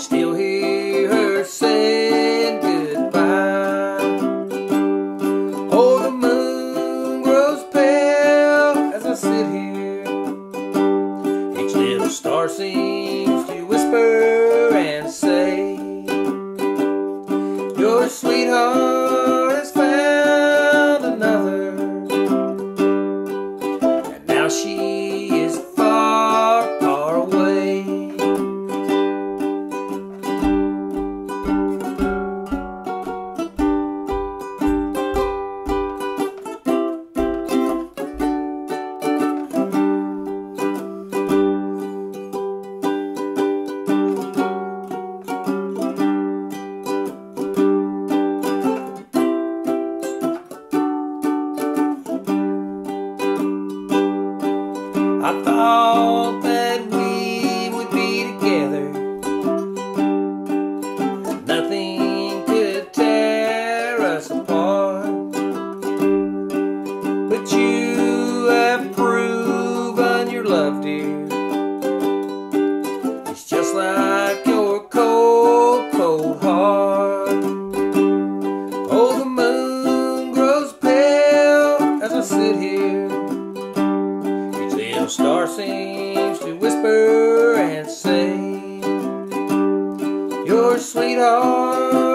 still hear her saying goodbye. Oh, the moon grows pale as I sit here. Each little star seems to whisper and say, your sweetheart has found another, and now she is far, far away. I thought that we would be together, and nothing could tear us apart. But you have proven your love, dear. It's just like your cold, cold heart. Oh, the moon grows pale as I sit here. Little star seems to whisper and say, your sweetheart